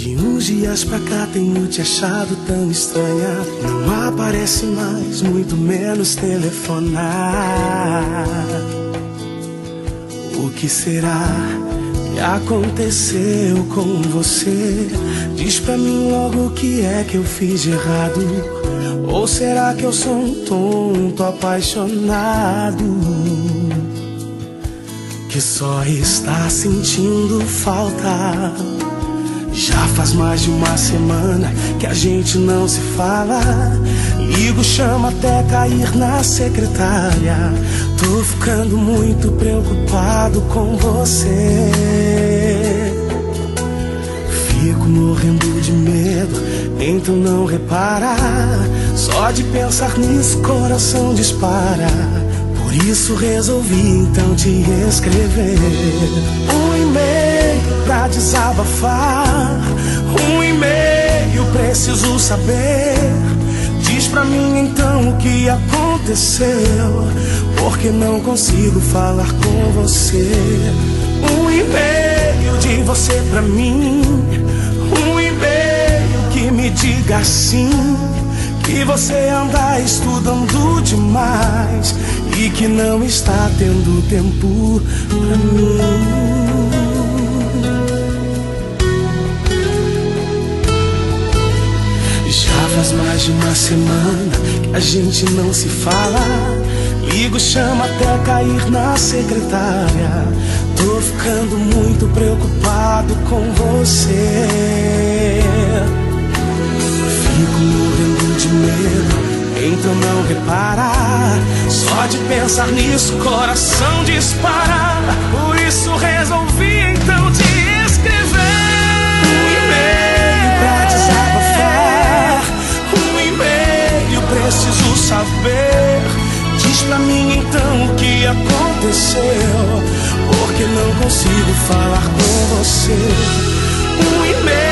De uns dias pra cá tenho te achado tão estranha. Não aparece mais, muito menos telefonar. O que será que aconteceu com você? Diz pra mim logo o que é que eu fiz de errado. Ou será que eu sou um tonto apaixonado que só está sentindo falta? Já faz mais de uma semana que a gente não se fala. Ligo, chamo até cair na secretária. Tô ficando muito preocupado com você. Fico morrendo de medo, tento não reparar. Só de pensar nisso coração dispara. Por isso resolvi então te escrever um e-mail pra desabafar. Um e-mail, preciso saber. Diz pra mim então o que aconteceu, porque não consigo falar com você. Um e-mail de você pra mim. Um e-mail que me diga sim, que você anda estudando demais e que não está tendo tempo pra mim. Já faz mais de uma semana que a gente não se fala. Ligo, chamo até cair na secretária. Tô ficando muito preocupado com você. Fico morrendo de medo, então não reparar. Só de pensar nisso coração dispara. Por isso resolvi então te escrever um e-mail pra desabafar. Um e-mail, preciso saber. Diz pra mim então o que aconteceu, porque não consigo falar com você. Um e-mail